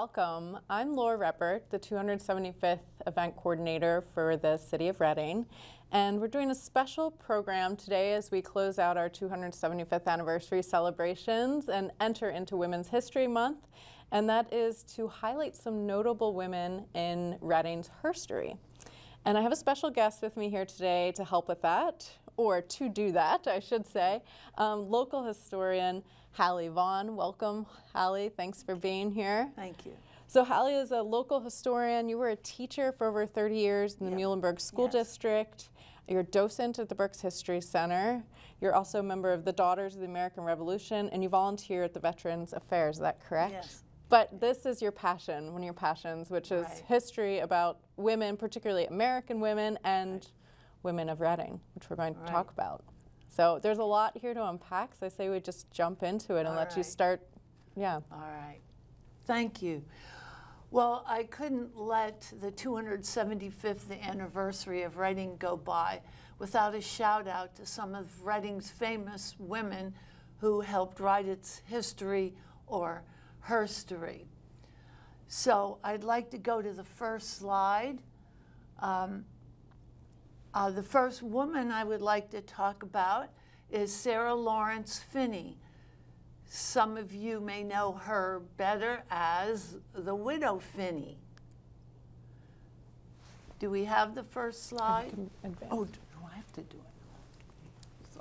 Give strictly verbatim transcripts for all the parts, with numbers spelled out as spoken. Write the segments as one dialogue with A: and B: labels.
A: welcome. I'm Laura Reppert, the two hundred seventy-fifth event coordinator for the City of Reading, and we're doing a special program today as we close out our two hundred seventy-fifth anniversary celebrations and enter into Women's History Month, and that is to highlight some notable women in Reading's herstory. And I have a special guest with me here today to help with that, or to do that, I should say, um, local historian Hallie Vaughan. Welcome, Hallie. Thanks for being here.
B: Thank you.
A: So Hallie is a local historian. You were a teacher for over thirty years in the yep. Muhlenberg School yes. District. You're a docent at the Berks History Center. You're also a member of the Daughters of the American Revolution, and you volunteer at the Veterans Affairs. Is that correct?
B: Yes.
A: But this is your passion, one of your passions, which is
B: right.
A: history about women, particularly American women and right. women of Reading, which we're going to right. talk about. So there's a lot here to unpack, so I say we just jump into it and
B: All
A: let
B: right.
A: you start. Yeah.
B: All right. Thank you. Well, I couldn't let the two hundred seventy-fifth anniversary of Reading go by without a shout out to some of Reading's famous women who helped write its history or herstory. So I'd like to go to the first slide. Um, Uh, the first woman I would like to talk about is Sarah Lawrence Finney. Some of you may know her better as the Widow Finney. Do we have the first slide? Oh, do I have to do it?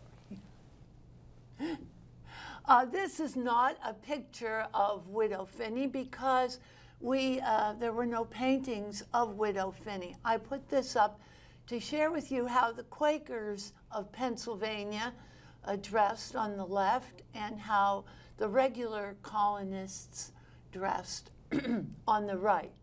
B: Sorry. Uh, this is not a picture of Widow Finney because we uh, there were no paintings of Widow Finney. I put this up to share with you how the Quakers of Pennsylvania uh, dressed on the left and how the regular colonists dressed on the right.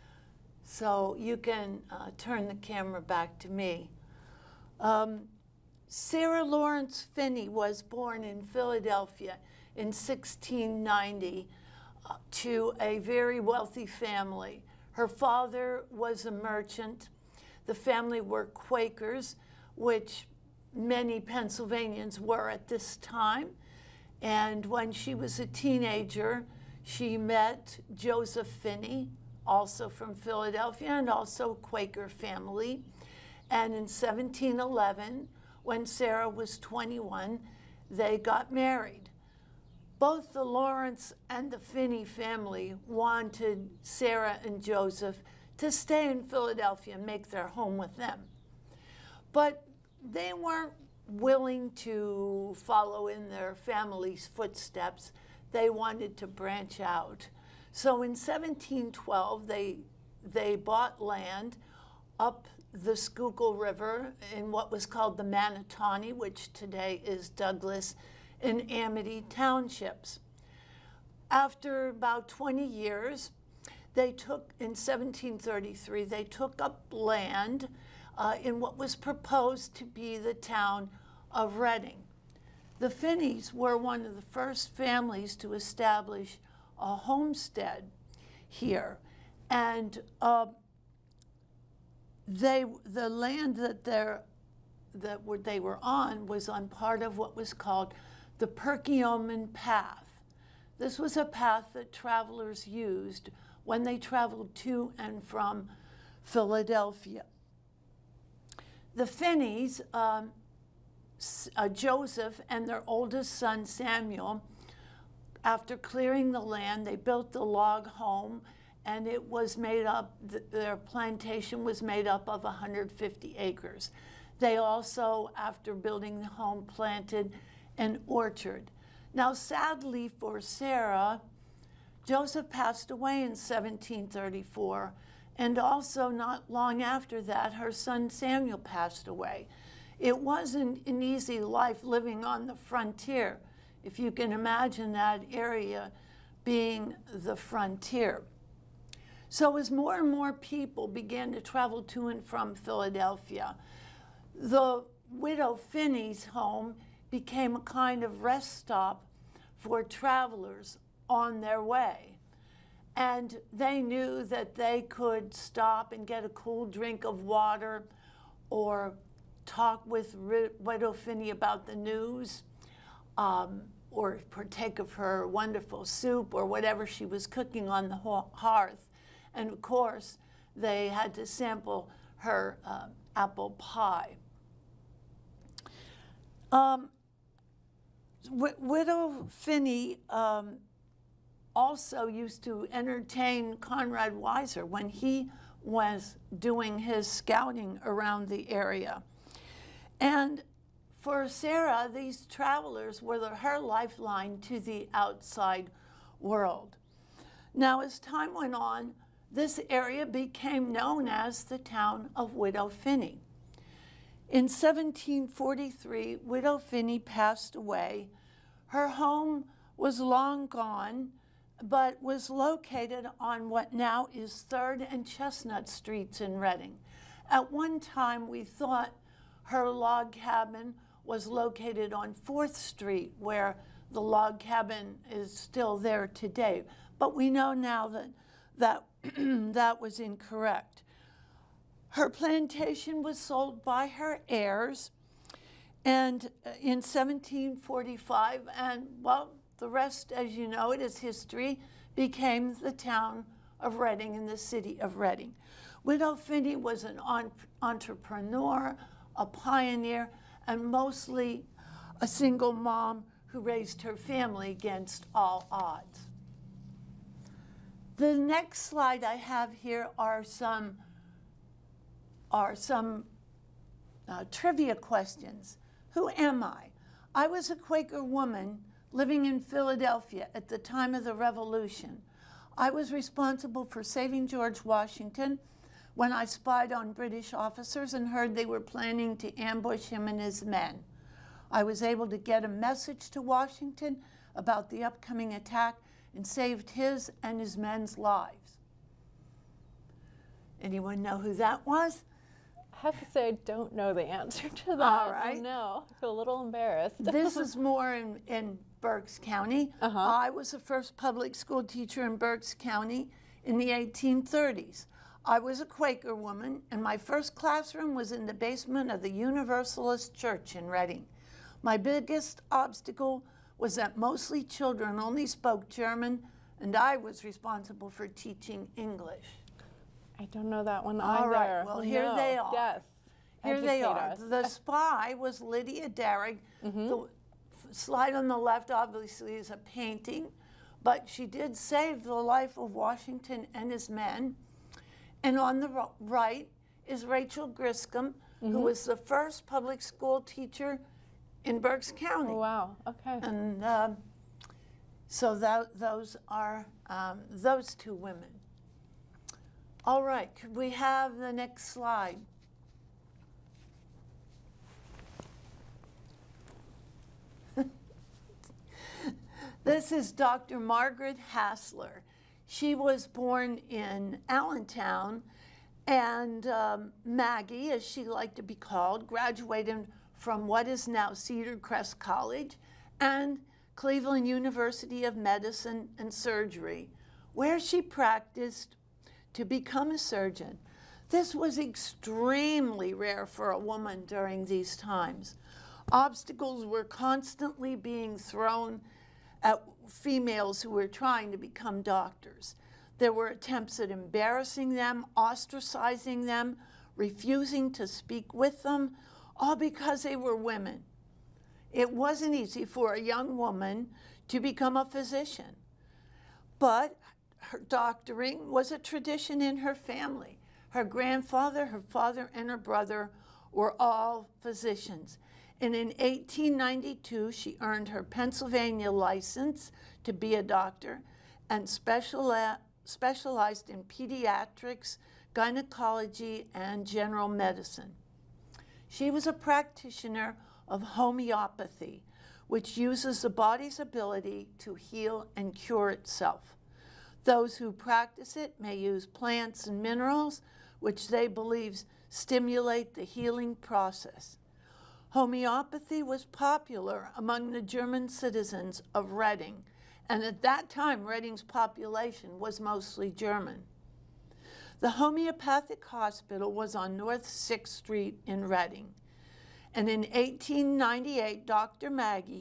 B: So you can uh, turn the camera back to me. Um, Sarah Lawrence Finney was born in Philadelphia in sixteen ninety uh, to a very wealthy family. Her father was a merchant. The family were Quakers, which many Pennsylvanians were at this time. And when she was a teenager, she met Joseph Finney, also from Philadelphia, and also a Quaker family. And in seventeen eleven, when Sarah was twenty-one, they got married. Both the Lawrence and the Finney family wanted Sarah and Joseph to stay in Philadelphia and make their home with them. But they weren't willing to follow in their family's footsteps. They wanted to branch out. So in seventeen twelve, they, they bought land up the Schuylkill River in what was called the Manatawny, which today is Douglas and Amity townships. After about twenty years, they took, in seventeen thirty-three, they took up land uh, in what was proposed to be the town of Reading. The Finneys were one of the first families to establish a homestead here. And uh, they, the land that, they're, that were, they were on was on part of what was called the Perkiomen Path. This was a path that travelers used when they traveled to and from Philadelphia. The Finneys, um, uh, Joseph and their oldest son Samuel, after clearing the land, they built the log home, and it was made up, th their plantation was made up of one hundred fifty acres. They also, after building the home, planted an orchard. Now, sadly for Sarah, Joseph passed away in seventeen thirty-four, and also not long after that, her son Samuel passed away. It wasn't an easy life living on the frontier, if you can imagine that area being the frontier. So as more and more people began to travel to and from Philadelphia, the widow Finney's home became a kind of rest stop for travelers on their way. And they knew that they could stop and get a cool drink of water or talk with Widow Finney about the news, um, or partake of her wonderful soup or whatever she was cooking on the hearth. And of course, they had to sample her uh, apple pie. Um, Widow Finney um, also used to entertain Conrad Weiser when he was doing his scouting around the area. And for Sarah, these travelers were the, her lifeline to the outside world. Now, as time went on, this area became known as the town of Widow Finney. In seventeen forty-three, Widow Finney passed away. Her home was long gone, but was located on what now is third and Chestnut Streets in Reading. At one time, we thought her log cabin was located on fourth Street, where the log cabin is still there today. But we know now that that, that was incorrect. Her plantation was sold by her heirs, and in seventeen forty-five, and well, the rest, as you know, it is history, became the town of Reading and the city of Reading. Widow Finney was an entrepreneur, a pioneer, and mostly a single mom who raised her family against all odds. The next slide I have here are some, are some uh, trivia questions. Who am I? I was a Quaker woman living in Philadelphia at the time of the Revolution. I was responsible for saving George Washington when I spied on British officers and heard they were planning to ambush him and his men. I was able to get a message to Washington about the upcoming attack and saved his and his men's lives. Anyone know who that was?
A: I have to say I don't know the answer to that.
B: All right.
A: No, I feel a little embarrassed.
B: This is more in, in Berks County.
A: Uh-huh.
B: I was the first public school teacher in Berks County in the eighteen thirties. I was a Quaker woman, and my first classroom was in the basement of the Universalist Church in Reading. My biggest obstacle was that mostly children only spoke German, and I was responsible for teaching English.
A: I don't know that one either.
B: All right, well, here
A: no.
B: they are.
A: Yes.
B: Here
A: Educate
B: they are.
A: us.
B: The spy was Lydia Darragh.
A: Mm-hmm.
B: The slide on the left obviously is a painting, but she did save the life of Washington and his men. And on the right is Rachel Griscom, mm-hmm. who was the first public school teacher in Berks County.
A: Oh, wow, okay.
B: And um, so that, those are um, those two women. All right, could we have the next slide? This is Doctor Margaret Hassler. She was born in Allentown, and um, Maggie, as she liked to be called, graduated from what is now Cedar Crest College and Cleveland University of Medicine and Surgery, where she practiced to become a surgeon. This was extremely rare for a woman during these times. Obstacles were constantly being thrown at females who were trying to become doctors. There were attempts at embarrassing them, ostracizing them, refusing to speak with them, all because they were women. It wasn't easy for a young woman to become a physician, but her doctoring was a tradition in her family. Her grandfather, her father, and her brother were all physicians. And in eighteen ninety-two, she earned her Pennsylvania license to be a doctor and speciali- specialized in pediatrics, gynecology, and general medicine. She was a practitioner of homeopathy, which uses the body's ability to heal and cure itself. Those who practice it may use plants and minerals, which they believe stimulate the healing process. Homeopathy was popular among the German citizens of Reading, and at that time, Reading's population was mostly German. The homeopathic hospital was on North sixth Street in Reading, and in eighteen ninety-eight, Doctor Maggie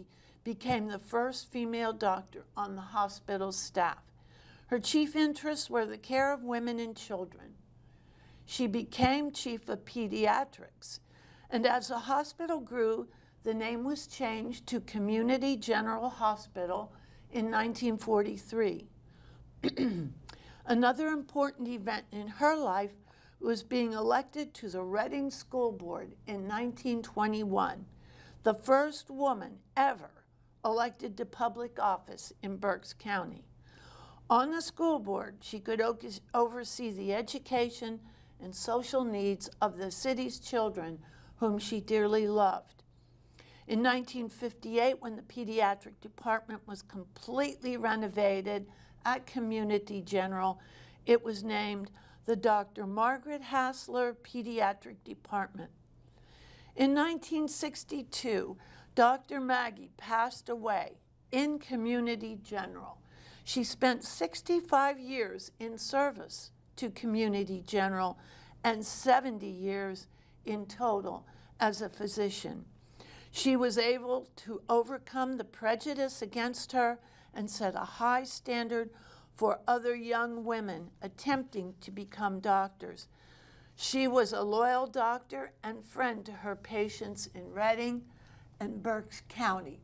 B: became the first female doctor on the hospital's staff. Her chief interests were the care of women and children. She became chief of pediatrics, and as the hospital grew, the name was changed to Community General Hospital in nineteen forty-three. Another important event in her life was being elected to the Reading School Board in nineteen twenty-one, the first woman ever elected to public office in Berks County. On the school board, she could oversee the education and social needs of the city's children, whom she dearly loved. In nineteen fifty-eight, when the pediatric department was completely renovated at Community General, it was named the Doctor Margaret Hassler Pediatric Department. In nineteen sixty-two, Doctor Maggie passed away in Community General. She spent sixty-five years in service to Community General and seventy years in total as a physician. She was able to overcome the prejudice against her and set a high standard for other young women attempting to become doctors. She was a loyal doctor and friend to her patients in Reading and Berks County.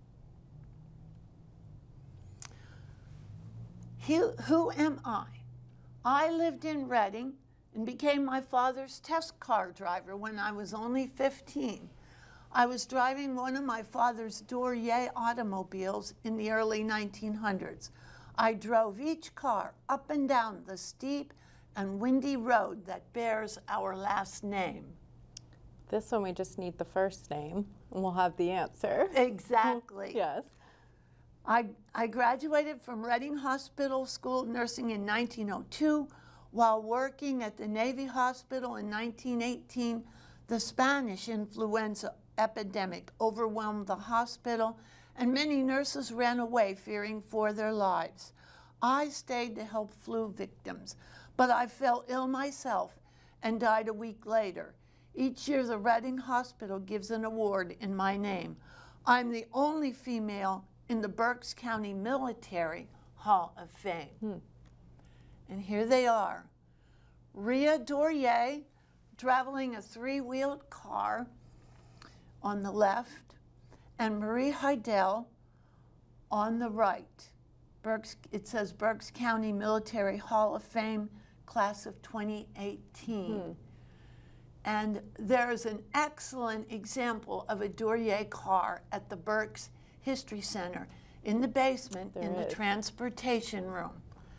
B: Who, who am I? I lived in Reading and became my father's test car driver when I was only fifteen. I was driving one of my father's Dornier automobiles in the early nineteen hundreds. I drove each car up and down the steep and windy road that bears our last name.
A: This one we just need the first name, and we'll have the answer.
B: Exactly.
A: Yes.
B: I, I graduated from Reading Hospital School of Nursing in nineteen oh two. While working at the Navy Hospital in nineteen eighteen, the Spanish influenza epidemic overwhelmed the hospital, and many nurses ran away fearing for their lives. I stayed to help flu victims, but I fell ill myself and died a week later. Each year, the Reading Hospital gives an award in my name. I'm the only female in the Berks County Military Hall of Fame. Hmm. And here they are. Rhea Dornier, traveling a three-wheeled car on the left, and Marie Heidel on the right. Berks, it says Berks County Military Hall of Fame, class of twenty eighteen. Hmm. And there's an excellent example of a Dornier car at the Berks History Center in the basement there in is. the transportation room.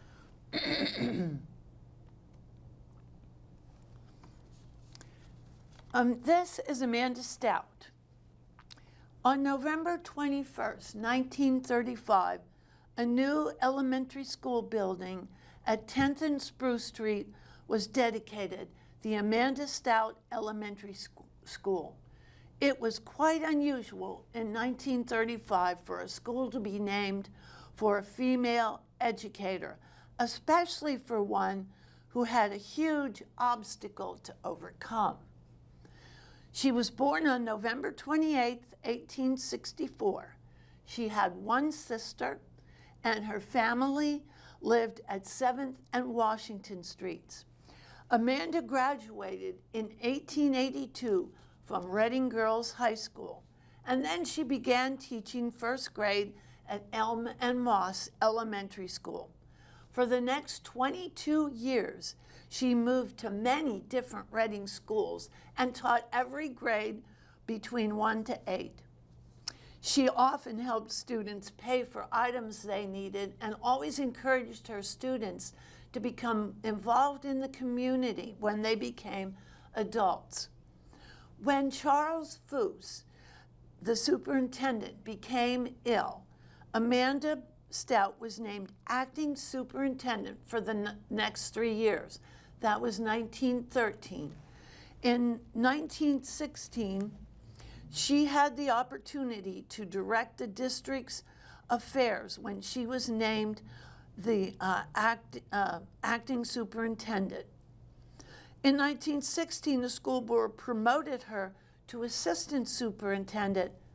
B: um, this is Amanda Stout. On November twenty-first, nineteen thirty-five, a new elementary school building at tenth and Spruce Street was dedicated, the Amanda Stout Elementary School. It was quite unusual in nineteen thirty-five for a school to be named for a female educator, especially for one who had a huge obstacle to overcome. She was born on November twenty-eighth, eighteen sixty-four. She had one sister, and her family lived at seventh and Washington Streets. Amanda graduated in eighteen eighty-two from Reading Girls High School, and then she began teaching first grade at Elm and Moss Elementary School. For the next twenty-two years, she moved to many different Reading schools and taught every grade between one to eight. She often helped students pay for items they needed and always encouraged her students to become involved in the community when they became adults. When Charles Foose, the superintendent, became ill, Amanda Stout was named acting superintendent for the next three years. That was nineteen thirteen. In nineteen sixteen, she had the opportunity to direct the district's affairs when she was named the uh, act, uh, acting superintendent. In nineteen sixteen, the school board promoted her to assistant superintendent,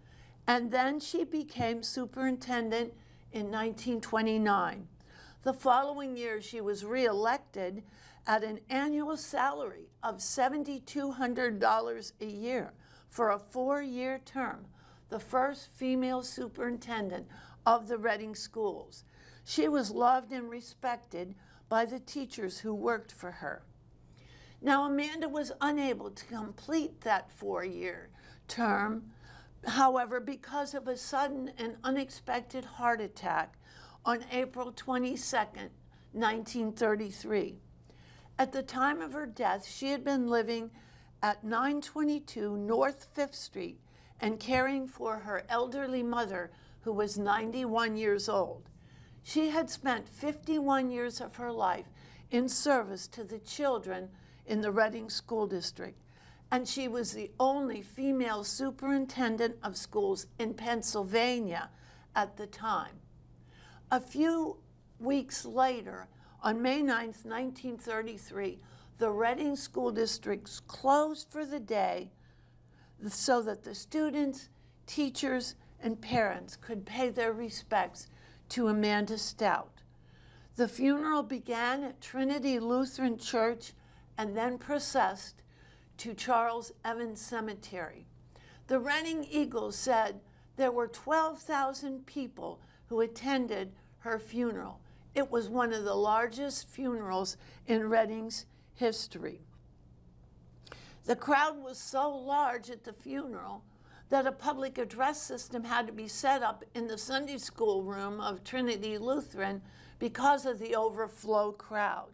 B: and then she became superintendent in nineteen twenty-nine. The following year, she was reelected at an annual salary of seven thousand two hundred dollars a year for a four-year term, the first female superintendent of the Reading schools. She was loved and respected by the teachers who worked for her. Now, Amanda was unable to complete that four-year term, however, because of a sudden and unexpected heart attack on April twenty-second, nineteen thirty-three. At the time of her death, she had been living at nine twenty-two North Fifth Street and caring for her elderly mother, who was ninety-one years old. She had spent fifty-one years of her life in service to the children in the Reading School District, and she was the only female superintendent of schools in Pennsylvania at the time. A few weeks later, on May ninth, nineteen thirty-three, the Reading School Districts closed for the day so that the students, teachers, and parents could pay their respects to Amanda Stout. The funeral began at Trinity Lutheran Church and then processed to Charles Evans Cemetery. The Reading Eagle said there were twelve thousand people who attended her funeral. It was one of the largest funerals in Reading's history. The crowd was so large at the funeral that a public address system had to be set up in the Sunday school room of Trinity Lutheran because of the overflow crowd.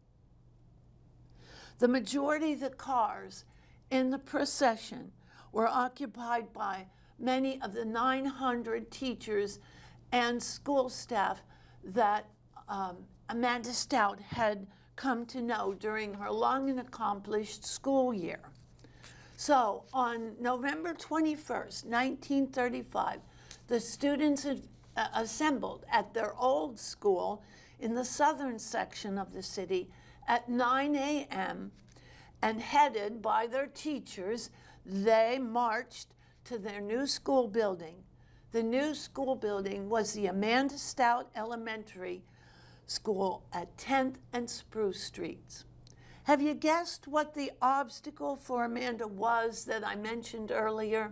B: The majority of the cars in the procession were occupied by many of the nine hundred teachers and school staff that um, Amanda Stout had come to know during her long and accomplished school year. So on November twenty-first, nineteen thirty-five, the students had uh, assembled at their old school in the southern section of the city at nine A M and headed by their teachers, they marched to their new school building. The new school building was the Amanda Stout Elementary School at tenth and Spruce Streets. Have you guessed what the obstacle for Amanda was that I mentioned earlier?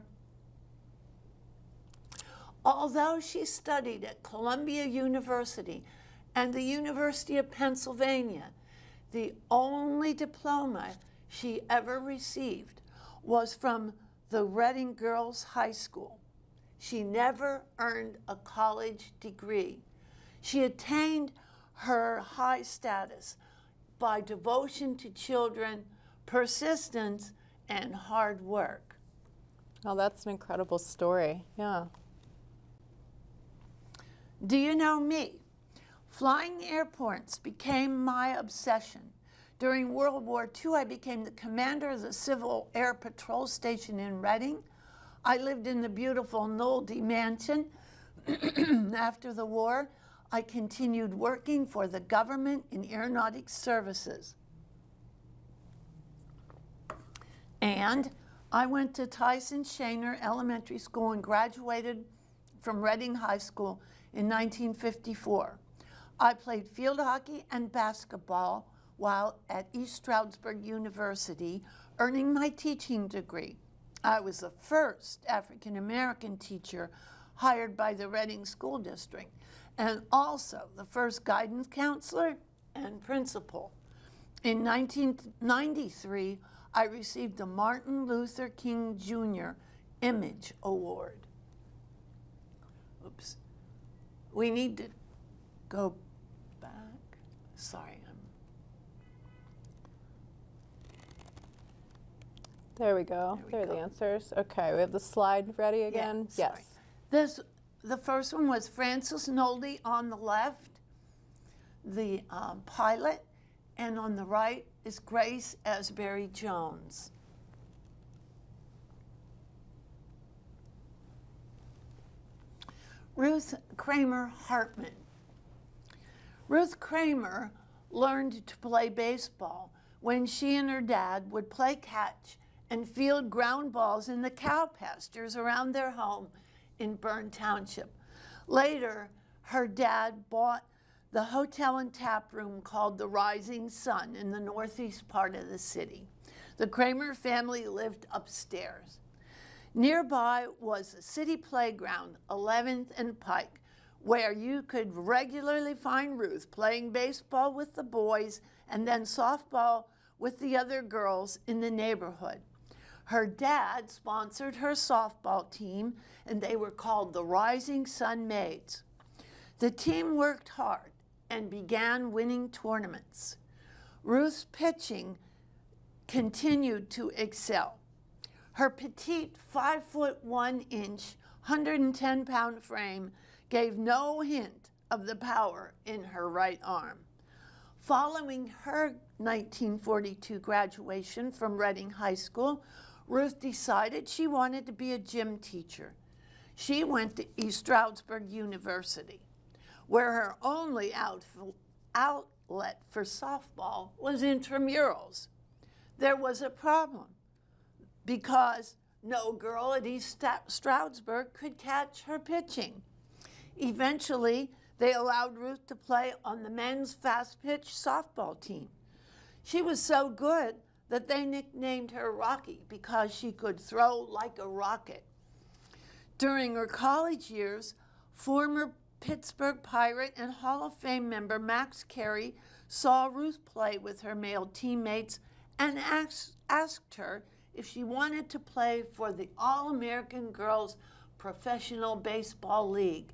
B: Although she studied at Columbia University and the University of Pennsylvania, the only diploma she ever received was from the Reading Girls High School. She never earned a college degree. She attained her high status by devotion to children, persistence, and hard work.
A: Oh, that's an incredible story, yeah.
B: Do you know me? Flying airports became my obsession. During World War Two, I became the commander of the Civil Air Patrol Station in Reading. I lived in the beautiful Nolde Mansion. After the war, I continued working for the government in aeronautic services. And I went to Tyson Shaner Elementary School and graduated from Reading High School in nineteen fifty-four. I played field hockey and basketball while at East Stroudsburg University, earning my teaching degree. I was the first African-American teacher hired by the Reading School District, and also the first guidance counselor and principal. In nineteen ninety-three, I received the Martin Luther King Junior Image Award. Oops. We need to go back. Sorry. I'm...
A: There we go. There, we there are go. the answers. Okay, we have the slide ready again?
B: Yeah,
A: yes.
B: This, the first one was Frances Nolde on the left, the um, pilot, and on the right is Grace Asbury Jones. Ruth Kramer Hartman. Ruth Kramer learned to play baseball when she and her dad would play catch and field ground balls in the cow pastures around their home in Bern Township. Later, her dad bought the hotel and tap room called the Rising Sun in the northeast part of the city. The Kramer family lived upstairs. Nearby was the city playground, eleventh and Pike, where you could regularly find Ruth playing baseball with the boys and then softball with the other girls in the neighborhood. Her dad sponsored her softball team, and they were called the Rising Sun Maids. The team worked hard and began winning tournaments. Ruth's pitching continued to excel. Her petite five foot one inch, one hundred ten pound frame gave no hint of the power in her right arm. Following her nineteen forty-two graduation from Reading High School, Ruth decided she wanted to be a gym teacher. She went to East Stroudsburg University, where her only out, outlet for softball was intramurals. There was a problem because no girl at East Stroudsburg could catch her pitching. Eventually, they allowed Ruth to play on the men's fast-pitch softball team. She was so good that they nicknamed her Rocky because she could throw like a rocket. During her college years, former Pittsburgh Pirate and Hall of Fame member Max Carey saw Ruth play with her male teammates and asked, asked her if she wanted to play for the All-American Girls Professional Baseball League.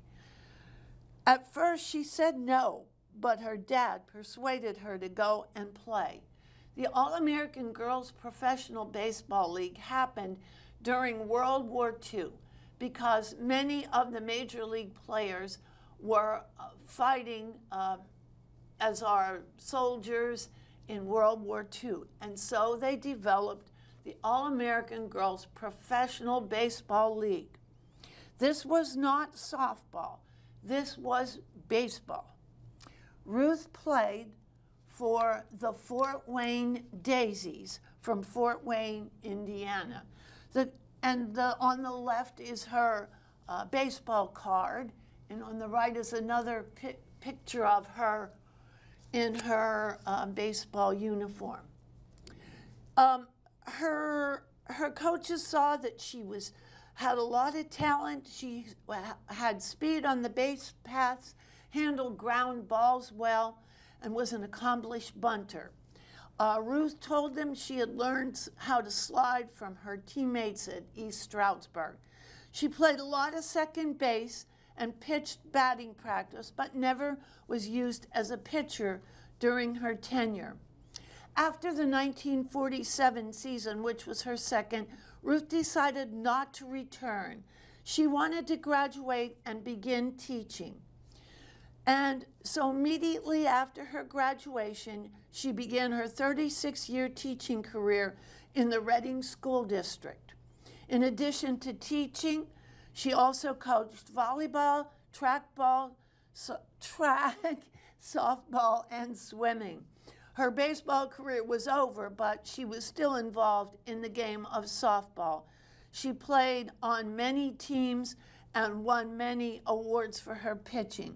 B: At first, she said no, but her dad persuaded her to go and play. The All-American Girls Professional Baseball League happened during World War Two because many of the major league players were uh, fighting uh, as our soldiers in World War Two. And so they developed the All-American Girls Professional Baseball League. This was not softball. This was baseball. Ruth played for the Fort Wayne Daisies from Fort Wayne, Indiana. The, and the, on the left is her uh, baseball card, and on the right is another pi picture of her in her uh, baseball uniform. Um, her, her coaches saw that she was had a lot of talent. She had speed on the base paths, handled ground balls well, and was an accomplished bunter. Uh, Ruth told them she had learned how to slide from her teammates at East Stroudsburg. She played a lot of second base and pitched batting practice, but never was used as a pitcher during her tenure. After the nineteen forty-seven season, which was her second, Ruth decided not to return. She wanted to graduate and begin teaching. And so immediately after her graduation, she began her thirty-six year teaching career in the Reading School District. In addition to teaching, she also coached volleyball, track ball, so track, softball, and swimming. Her baseball career was over, but she was still involved in the game of softball. She played on many teams and won many awards for her pitching.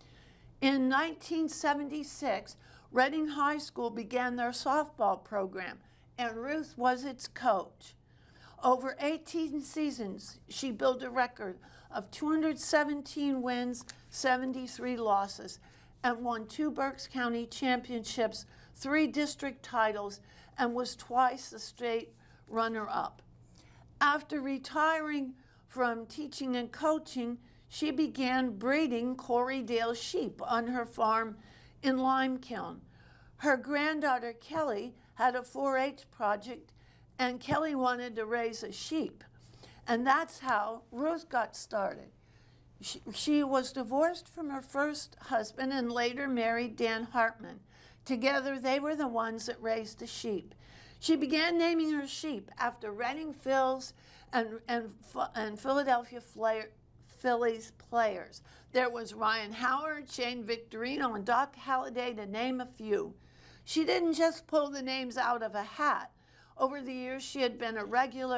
B: In nineteen seventy-six, Reading High School began their softball program, and Ruth was its coach. Over eighteen seasons, she built a record of two hundred seventeen wins, seventy-three losses, and won two Berks County championships, three district titles, and was twice the state runner-up. After retiring from teaching and coaching, she began breeding Corriedale sheep on her farm in Limekiln. Her granddaughter Kelly had a four H project, and Kelly wanted to raise a sheep. And that's how Ruth got started. She, she was divorced from her first husband and later married Dan Hartman. Together, they were the ones that raised the sheep. She began naming her sheep after Reading Phils and, and, and Philadelphia Phillies players. There was Ryan Howard, Shane Victorino, and Doc Halliday, to name a few. She didn't just pull the names out of a hat. Over the years, she had been a regular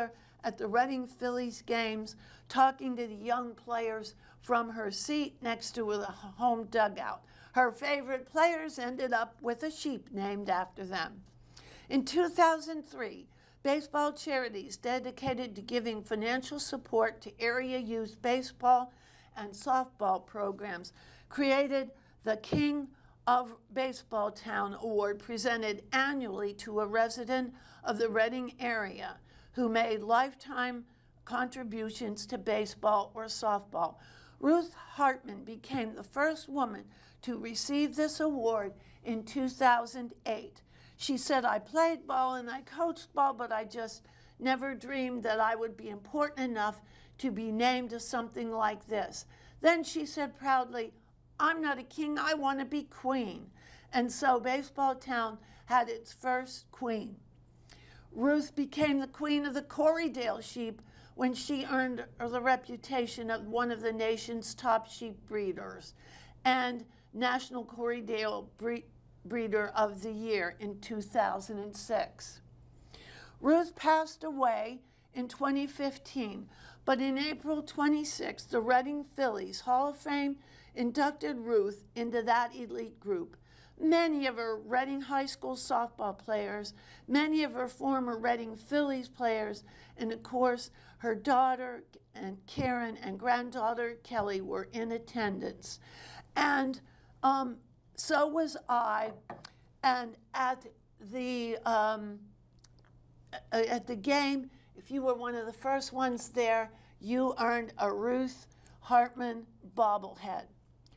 B: at the Reading Phillies games, talking to the young players from her seat next to the home dugout. Her favorite players ended up with a sheep named after them. In two thousand three, baseball charities dedicated to giving financial support to area youth baseball and softball programs created the King of Baseball Town Award, presented annually to a resident of the Reading area who made lifetime contributions to baseball or softball. Ruth Hartman became the first woman to receive this award in two thousand eight. She said, "I played ball and I coached ball, but I just never dreamed that I would be important enough to be named to something like this." Then she said proudly, "I'm not a king, I want to be queen." And so Baseball Town had its first queen. Ruth became the queen of the Corriedale sheep when she earned the reputation of one of the nation's top sheep breeders and National Corriedale Bre- Breeder of the Year in two thousand six. Ruth passed away in twenty fifteen, but in April twenty-sixth, the Reading Phillies Hall of Fame inducted Ruth into that elite group. Many of her Reading High School softball players, many of her former Reading Phillies players, and of course, her daughter and Karen and granddaughter Kelly were in attendance. And um, so was I. And at the, um, at the game, if you were one of the first ones there, you earned a Ruth Hartman bobblehead.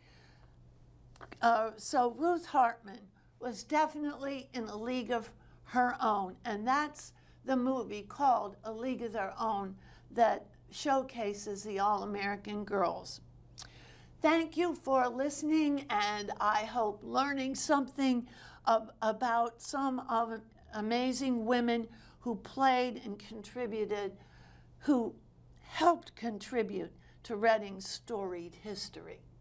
B: Uh, so Ruth Hartman was definitely in a league of her own, and that's the movie called A League of Their Own that showcases the All-American girls. Thank you for listening, and I hope learning something of, about some of amazing women who played and contributed, who helped contribute to Reading's storied history.